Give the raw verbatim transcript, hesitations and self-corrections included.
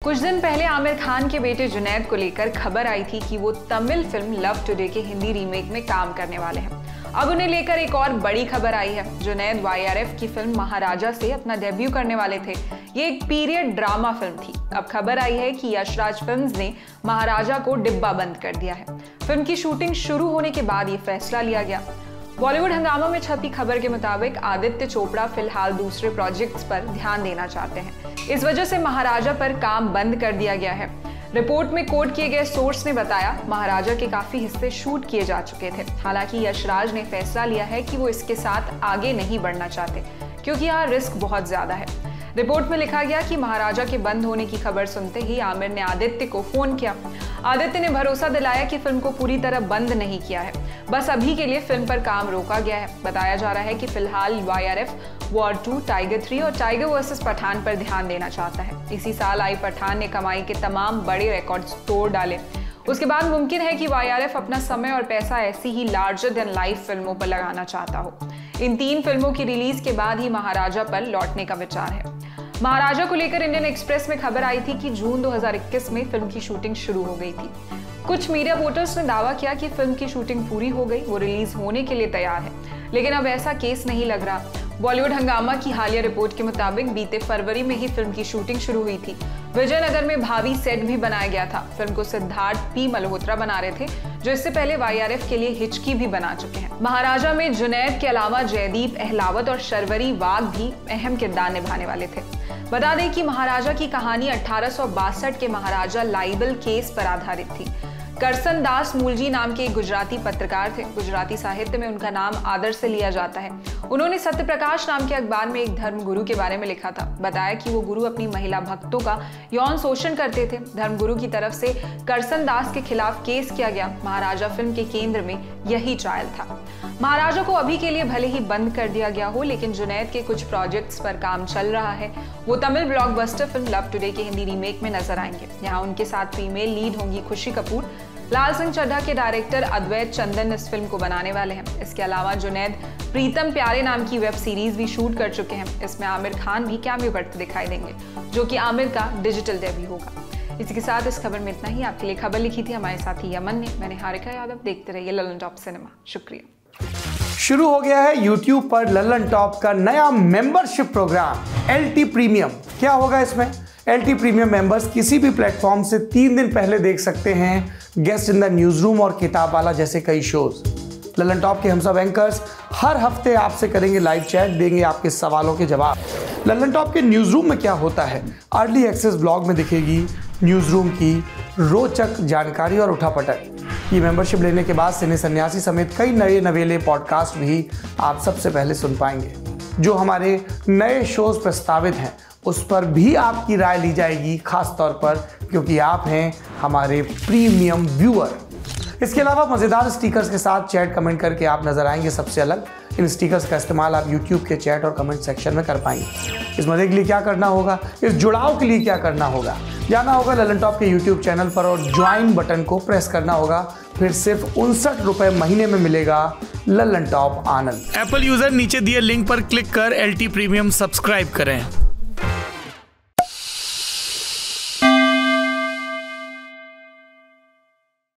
कुछ दिन पहले आमिर खान के बेटे जुनैद को लेकर खबर आई थी कि वो तमिल फिल्म लव टुडे के हिंदी रीमेक में काम करने वाले हैं। अब उन्हें लेकर एक और बड़ी खबर आई है। जुनैद वाई आर एफ की फिल्म महाराजा से अपना डेब्यू करने वाले थे। ये एक पीरियड ड्रामा फिल्म थी। अब खबर आई है कि यशराज फिल्म्स ने महाराजा को डिब्बा बंद कर दिया है। फिल्म की शूटिंग शुरू होने के बाद ये फैसला लिया गया। बॉलीवुड हंगामा में छपी खबर के मुताबिक आदित्य चोपड़ा फिलहाल दूसरे प्रोजेक्ट्स पर ध्यान देना चाहते हैं। इस वजह से महाराजा पर काम बंद कर दिया गया है। रिपोर्ट में कोट किए गए सोर्स ने बताया, महाराजा के काफी हिस्से शूट किए जा चुके थे। हालांकि यशराज ने फैसला लिया है कि वो इसके साथ आगे नहीं बढ़ना चाहते, क्योंकि यहाँ रिस्क बहुत ज्यादा है। रिपोर्ट में लिखा गया कि महाराजा के बंद होने की खबर सुनते ही आमिर ने आदित्य को फोन किया। आदित्य ने भरोसा दिलाया कि फिल्म को पूरी तरह बंद नहीं किया है, बस अभी के लिए फिल्म पर काम रोका गया है। बताया जा रहा है कि फिलहाल Y R F war two, tiger three और टाइगर वर्सेस पठान पर ध्यान देना चाहता है। इसी साल आई पठान ने कमाई के तमाम बड़े रिकॉर्ड्स तोड़ डाले। उसके बाद मुमकिन है कि वाई आर एफ अपना समय और पैसा ऐसी ही लार्जर देन लाइफ फिल्मों पर लगाना चाहता हो। इन तीन फिल्मों की रिलीज के बाद ही महाराजा पर लौटने का विचार है। महाराजा को लेकर इंडियन एक्सप्रेस में खबर आई थी कि जून दो हज़ार इक्कीस में फिल्म की शूटिंग शुरू हो गई थी। कुछ मीडिया रिपोर्टर्स ने दावा किया कि फिल्म की शूटिंग पूरी हो गई, वो रिलीज होने के लिए तैयार है, लेकिन अब ऐसा केस नहीं लग रहा। बॉलीवुड हंगामा की हालिया रिपोर्ट के मुताबिक बीते फरवरी में ही फिल्म की शूटिंग शुरू हुई थी। विजयनगर में भावी सेट भी बनाया गया था। फिल्म को सिद्धार्थ पी मल्होत्रा बना रहे थे, जो इससे पहले वाई आर एफ के लिए हिचकी भी बना चुके हैं। महाराजा में जुनैद के अलावा जयदीप अहलावत और शर्वरी वाघ भी अहम किरदार निभाने वाले थे। बता दें कि महाराजा की कहानी अठारह सौ बासठ के महाराजा लाइबल केस पर आधारित थी। करसन दास मूलजी नाम के एक गुजराती पत्रकार थे। गुजराती साहित्य में उनका नाम आदर से लिया जाता है। उन्होंने सत्य प्रकाश नाम के अखबार में एक धर्मगुरु के बारे में लिखा था। बताया कि वो गुरु अपनी महिला भक्तों का यौन शोषण करते थे। धर्मगुरु की तरफ से करसन दास के खिलाफ केस किया गया। महाराजा फिल्म के केंद्र में यही ट्रायल था। महाराजा को अभी के लिए भले ही बंद कर दिया गया हो, लेकिन जुनैद के कुछ प्रोजेक्ट्स पर काम चल रहा है। वो तमिल ब्लॉकबस्टर फिल्म लव टुडे के हिंदी रीमेक में नजर आएंगे। यहाँ उनके साथ फीमेल लीड होंगी खुशी कपूर। लाल सिंह चड्ढा के डायरेक्टर अद्वैत चंदन इस फिल्म को बनाने वाले हैं। इसके अलावा जुनैद प्रीतम प्यारे नाम की वेब सीरीज भी शूट कर चुके हैं। इसमें आमिर खान भी कैमियो करते दिखाई देंगे, जो कि आमिर का डिजिटल डेब्यू होगा। इसी के साथ इस खबर में इतना ही। आपके लिए खबर लिखी थी हमारे साथी यमन ने। मैंने हारिका यादव। देखते रहिए ललन टॉप सिनेमा। शुक्रिया। शुरू हो गया है यूट्यूब पर ललन टॉप का नया membership program L T premium. क्या होगा इसमें? एल टी प्रीमियम मेंबर्स किसी भी प्लेटफॉर्म से तीन दिन पहले देख सकते हैं guest in the news room और किताब वाला जैसे कई शोज। ललन टॉप के हम सब एंकर्स हर हफ्ते आपसे करेंगे लाइव चैट, देंगे आपके सवालों के जवाब। ललन टॉप के न्यूज रूम में क्या होता है, अर्ली एक्सेस ब्लॉग में दिखेगी न्यूज रूम की रोचक जानकारी और उठापटक। ये मेंबरशिप लेने के बाद सिने सन्यासी समेत कई नए नवेले पॉडकास्ट भी आप सबसे पहले सुन पाएंगे। जो हमारे नए शोज प्रस्तावित हैं उस पर भी आपकी राय ली जाएगी, खास तौर पर क्योंकि आप हैं हमारे प्रीमियम व्यूअर। इसके अलावा मज़ेदार स्टिकर्स के साथ चैट कमेंट करके आप नजर आएंगे सबसे अलग। इन स्टिकर्स का इस्तेमाल आप यूट्यूब के चैट और कमेंट सेक्शन में कर पाएंगे। इस मजे के लिए क्या करना होगा, इस जुड़ाव के लिए क्या करना होगा, जाना होगा ललन टॉप के यूट्यूब चैनल पर और ज्वाइन बटन को प्रेस करना होगा। फिर सिर्फ उनसठ रुपए महीने में मिलेगा Lallantop Anand. Apple user नीचे दिए लिंक पर क्लिक कर एल टी प्रीमियम सब्सक्राइब करें।